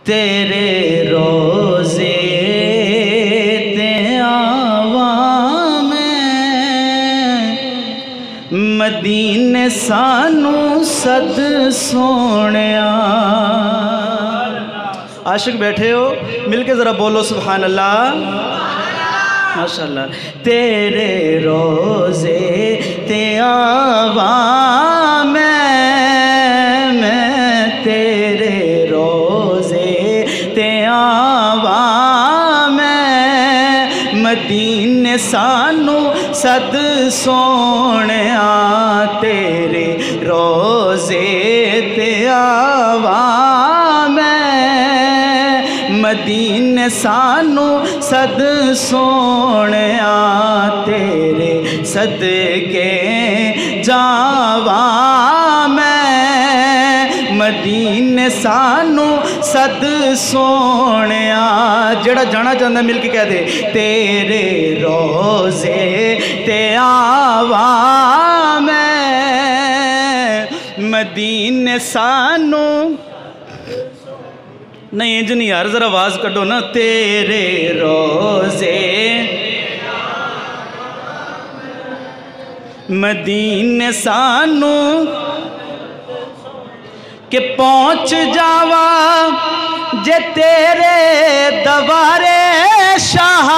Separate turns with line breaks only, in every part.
تیرے روزے تے آواں میں مدینے سانو سد سونیا۔ عاشق بیٹھے ہو مل کے ذرا بولو سبحان اللہ ماشاءاللہ۔ تیرے روزے تے آواں میں تیرے روزے تے آواں میں مدینے سانو سد سونیا۔ تیرے روزے تے آواں میں مدینے سانو سد سونیا۔ تیرے صدقے جاواں میں مدینے سانو سد سونیا۔ جڑا جانا چاہتا مل کے کہہ دے تیرے روزے تے آواں میں مدینے سانو نہیں انج نہیں یار ذرا آواز کٹو نا۔ تیرے روزے مدینے سانو کہ پہنچ جاوا جے تیرے دوارے شاہ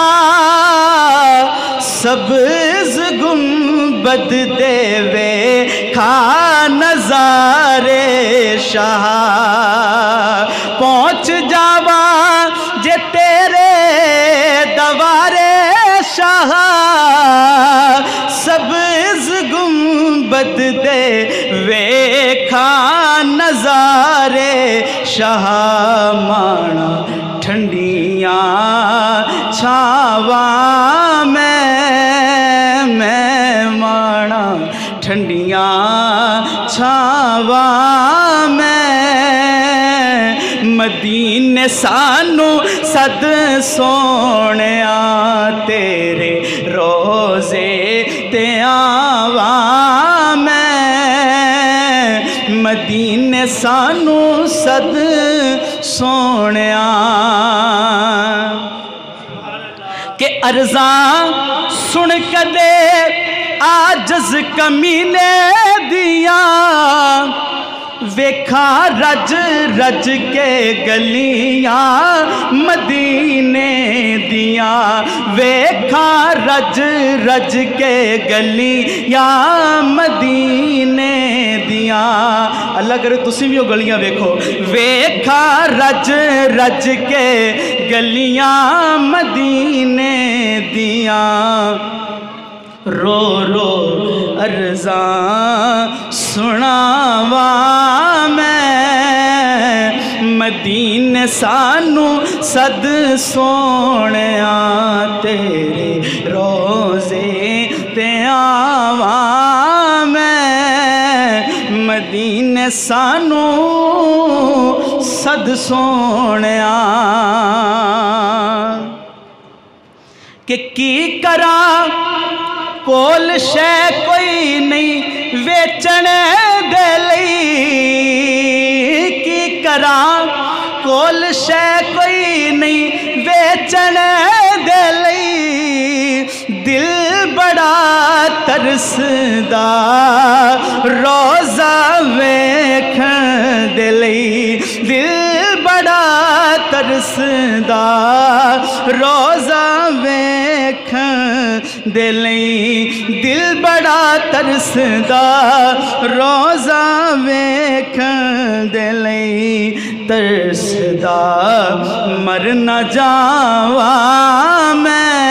سبز گنبد دے وے کھا نظارے شاہ۔ پہنچ جاوا جے تیرے دوارے شاہ سبز گنبد دے ویکھا نظارے شاہ۔ مانا ٹھنڈیاں چھاواں میں مانا ٹھنڈیاں چھاواں میں مدینے سانو سد سونیا۔ تیرے روزے تے آواں میں مدینے سانو سد سونیا۔ کہ عرضاں سن کدے عاجز کمینے دیاں ویکھا رج رج کے گلیاں مدینے دیاں ویکھا رج رج کے گلیاں مدینے دیاں۔ اللہ کرے تسی بھی ہو گلیاں ویکھو ویکھا رج رج کے گلیاں مدینے دیاں۔ رو رو عرضاں سناواں میں مدینے سانو سد سونیا۔ تیرے روزے تے آواں میں مدینے سانو سد سونیا۔ کہ کی کراں کول شے کوئی نہیں ویچنے دے لئی کی کراں کول شے کوئی نہیں ویچنے دے لئی دل بڑا ترسدا روزہ ویکھن دے لئی دل بڑا ترسدا روزہ ویکھن دے لئی دل بڑا ترسدا روزہ ویکھن دے لئی ترسدا مر نہ جاواں میں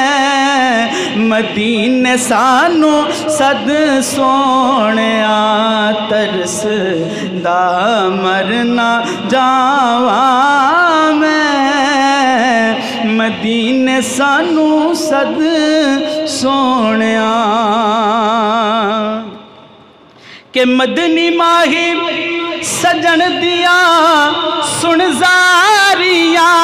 مدینے سانو سد سونیا۔ ترسدا مر نہ جاواں میں مدینے سانو سد سونیا۔ کہ مدنی ماہی سجن دیاں سن زاریاں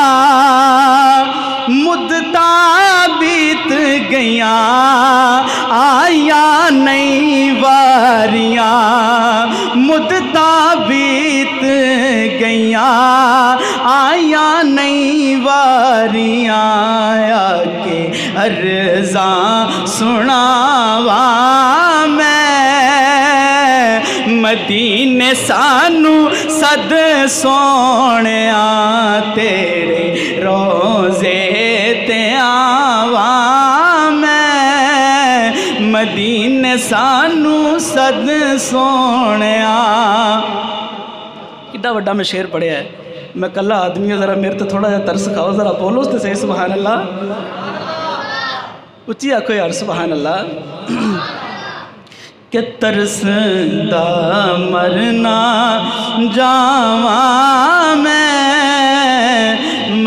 مدتاں بیت گیاں آیاں نہیں واریاں مدتاں بیت گیاں واریاں آکے عرضاں سناوا میں مدینے سانو صد سونیا تیرے روزے تے آوا میں مدینے سانو صد سونیا. کڈا وڈا میں شعر پڑھیا ہے. میں کلا آدمی ہوں, ذرا میرے تو تھوڑا جا ترس کھاؤ, ذرا بولو تو صحیح سبحان اللہ. اچھی آکھو یار سبحان اللہ. کہ ترس دا مرنا جاواں میں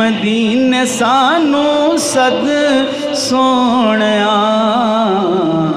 مدینے سانو صد سونیا.